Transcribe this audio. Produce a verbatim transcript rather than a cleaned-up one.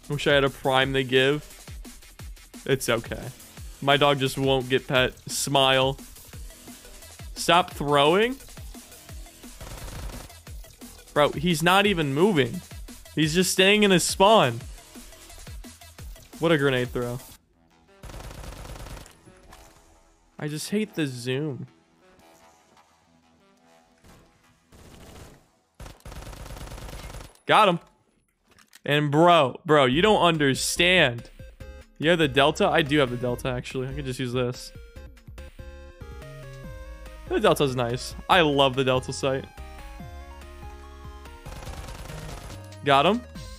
Wish I had a prime they give. It's okay. My dog just won't get pet. Smile. Stop throwing. Bro, he's not even moving. He's just staying in his spawn. What a grenade throw. I just hate the zoom. Got him. And bro, bro, you don't understand. You have the Delta? I do have the Delta, actually. I could just use this. The Delta's nice. I love the Delta sight. Got him.